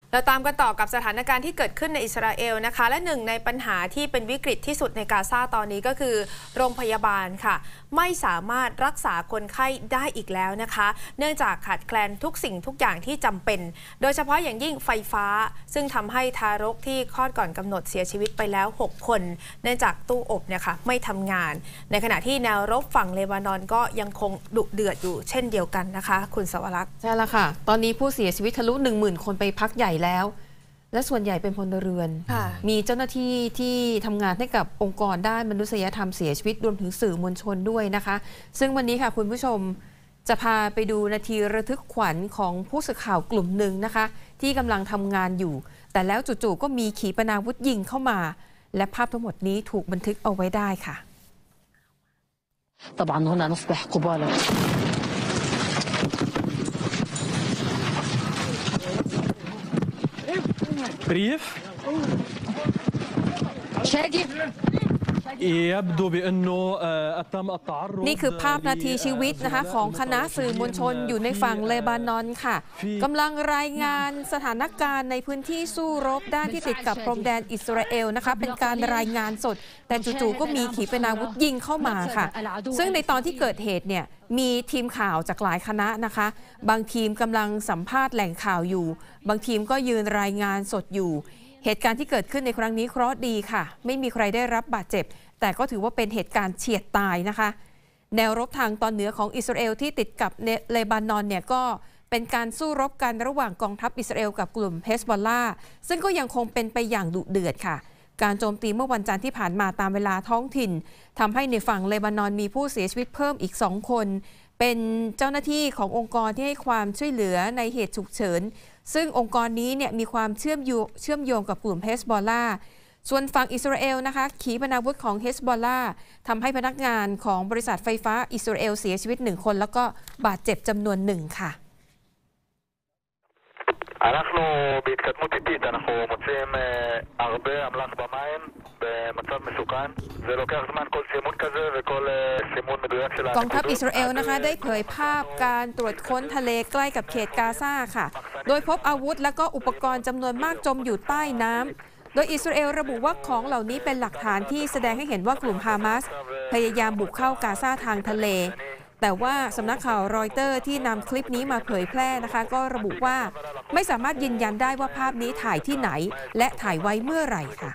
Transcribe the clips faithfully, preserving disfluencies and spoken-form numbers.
เราตามกันต่อกับสถานการณ์ที่เกิดขึ้นในอิสราเอลนะคะและหนึ่งในปัญหาที่เป็นวิกฤตที่สุดในกาซาตอนนี้ก็คือโรงพยาบาลค่ะไม่สามารถรักษาคนไข้ได้อีกแล้วนะคะเนื่องจากขาดแคลนทุกสิ่งทุกอย่างที่จำเป็นโดยเฉพาะอย่างยิ่งไฟฟ้าซึ่งทำให้ทารกที่คลอดก่อนกำหนดเสียชีวิตไปแล้วหกคนเนื่องจากตู้อบเนี่ยค่ะไม่ทำงานในขณะที่แนวรบฝั่งเลบานอนก็ยังคงดุเดือดอยู่เช่นเดียวกันนะคะคุณสวรักษ์ใช่แล้วค่ะตอนนี้ผู้เสียชีวิตทะลุ หนึ่งหมื่น คนไปพักใหญ่แล้วและส่วนใหญ่เป็นพลเรือนมีเจ้าหน้าที่ที่ทำงานให้กับองค์กรด้านมนุษยธรรมเสียชีวิตรวมถึงสื่อมวลชนด้วยนะคะซึ่งวันนี้ค่ะคุณผู้ชมจะพาไปดูนาทีระทึกขวัญของผู้สื่อข่าวกลุ่มหนึ่งนะคะที่กำลังทำงานอยู่แต่แล้วจู่ๆก็มีขีปนาวุธยิงเข้ามาและภาพทั้งหมดนี้ถูกบันทึกเอาไว้ได้ค่ะ طبعا هنا نصبح قبالة ريف شايف يبدو بأنه تم التعرض นี่คือภาพนาทีชีวิตนะคะของคณะสื่อมวลชนอยู่ในฝั่งเลบานอนค่ะกำลังรายงานสถานการณ์ในพื้นที่สู้รบด้านที่ติดกับพรมแดนอิสราเอลนะคะเป็นการรายงานสดแต่จู่ๆก็มีขีปนาวุธยิงเข้ามาค่ะซึ่งในตอนที่เกิดเหตุเนี่ยมีทีมข่าวจากหลายคณะนะคะบางทีมกำลังสัมภาษณ์แหล่งข่าวอยู่บางทีมก็ยืนรายงานสดอยู่เหตุการณ์ที่เกิดขึ้นในครั้งนี้เคราะห์ดีค่ะไม่มีใครได้รับบาดเจ็บแต่ก็ถือว่าเป็นเหตุการณ์เฉียดตายนะคะแนวรบทางตอนเหนือของอิสราเอลที่ติดกับเลบานอนเนี่ยก็เป็นการสู้รบกันระหว่างกองทัพอิสราเอลกับกลุ่มเฮสบอลลาซึ่งก็ยังคงเป็นไปอย่างดุเดือดค่ะการโจมตีเมื่อวันจันทร์ที่ผ่านมาตามเวลาท้องถิ่นทำให้ในฝั่งเลบานอนมีผู้เสียชีวิตเพิ่มอีกสองคนเป็นเจ้าหน้าที่ขององค์กรที่ให้ความช่วยเหลือในเหตุฉุกเฉินซึ่งองค์กรนี้เนี่ยมีความเชื่อมโยงเชื่อมโยงกับกลุ่มเฮสบอลลาส่วนฝั่งอิสราเอลนะคะขีปนาวุธของเฮสบอลลาทำให้พนักงานของบริษัทไฟฟ้าอิสราเอลเสียชีวิตหนึ่งคนแล้วก็บาดเจ็บจำนวนหนึ่งค่ะ אנחנו בהתקדמות איטית, אנחנו מוצאים הרבה אמל"ח במים במצב מסוכן. זה לוקח זמן כל סימון כזה וכל סימון מדויק של הנקודות. กองทัพอิสราเอลนะคะได้เผยภาพการตรวจค้นทะเลใกล้กับเขตกาซาค่ะโดยพบอาวุธและก็อุปกรณ์จำนวนมากจมอยู่ใต้น้ำโดยอิสราเอลระบุว่าของเหล่านี้เป็นหลักฐานที่แสดงให้เห็นว่ากลุ่มฮามาสพยายามบุกเข้ากาซาทางทะเลแต่ว่าสำนักข่าวรอยเตอร์ที่นำคลิปนี้มาเผยแพร่นะคะก็ระบุว่าไม่สามารถยืนยันได้ว่าภาพนี้ถ่ายที่ไหนและถ่ายไว้เมื่อไหร่ค่ะ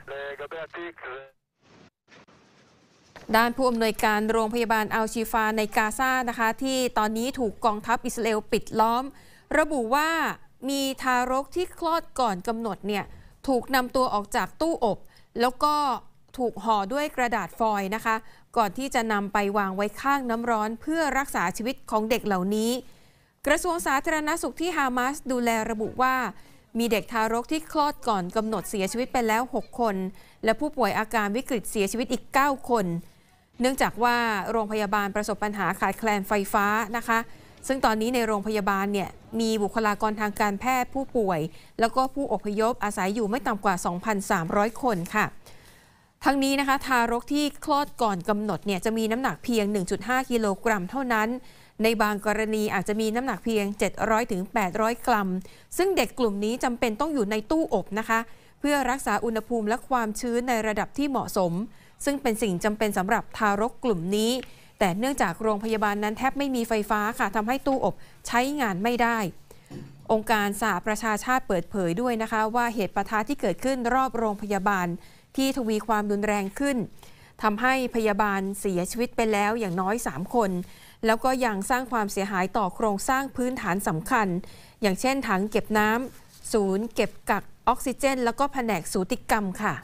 ด้านผู้อำนวยการโรงพยาบาลอัลชีฟาในกาซานะคะที่ตอนนี้ถูกกองทัพอิสราเอลปิดล้อมระบุว่ามีทารกที่คลอดก่อนกำหนดเนี่ยถูกนำตัวออกจากตู้อบแล้วก็ถูกห่อด้วยกระดาษฟอยล์นะคะก่อนที่จะนำไปวางไว้ข้างน้ำร้อนเพื่อรักษาชีวิตของเด็กเหล่านี้กระทรวงสาธารณสุขที่ฮามาสดูแลระบุว่ามีเด็กทารกที่คลอดก่อนกำหนดเสียชีวิตไปแล้วหกคนและผู้ป่วยอาการวิกฤตเสียชีวิตอีกเก้าคนเนื่องจากว่าโรงพยาบาลประสบปัญหาขาดแคลนไฟฟ้านะคะซึ่งตอนนี้ในโรงพยาบาลเนี่ยมีบุคลากรทางการแพทย์ผู้ป่วยแล้วก็ผู้อพยพอาศัยอยู่ไม่ต่ำกว่า สองพันสามร้อย คนค่ะทั้งนี้นะคะทารกที่คลอดก่อนกำหนดเนี่ยจะมีน้ำหนักเพียง หนึ่งจุดห้า กิโลกรัมเท่านั้นในบางกรณีอาจจะมีน้ำหนักเพียง เจ็ดร้อยถึงแปดร้อย กรัมซึ่งเด็กกลุ่มนี้จำเป็นต้องอยู่ในตู้อบนะคะเพื่อรักษาอุณหภูมิและความชื้นในระดับที่เหมาะสมซึ่งเป็นสิ่งจำเป็นสำหรับทารกกลุ่มนี้แต่เนื่องจากโรงพยาบาลนั้นแทบไม่มีไฟฟ้าค่ะทำให้ตู้อบใช้งานไม่ได้องค์การสหประชาชาติเปิดเผยด้วยนะคะว่าเหตุปะทะที่เกิดขึ้นรอบโรงพยาบาลที่ทวีความรุนแรงขึ้นทำให้พยาบาลเสียชีวิตไปแล้วอย่างน้อยสามคนแล้วก็ยังสร้างความเสียหายต่อโครงสร้างพื้นฐานสำคัญอย่างเช่นถังเก็บน้ำศูนย์เก็บกักออกซิเจนแล้วก็แผนกสูติกรรมค่ะ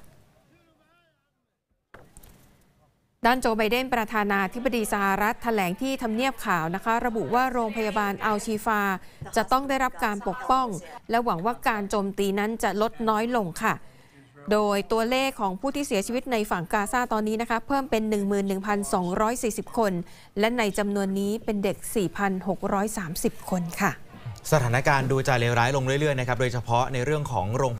ด้านโจไบเดนประธานาธิบดีสหรัฐแถลงที่ทำเนียบขาวนะคะระบุว่าโรงพยาบาลอัลชีฟาจะต้องได้รับการปกป้องและหวังว่าการโจมตีนั้นจะลดน้อยลงค่ะโดยตัวเลขของผู้ที่เสียชีวิตในฝั่งกาซาตอนนี้นะคะเพิ่มเป็น หนึ่งหมื่นหนึ่งพันสองร้อยสี่สิบ คนและในจำนวนนี้เป็นเด็ก สี่พันหกร้อยสามสิบ คนค่ะสถานการณ์ดูจะเลวร้ายลงเรื่อยๆนะครับโดยเฉพาะในเรื่องของโรง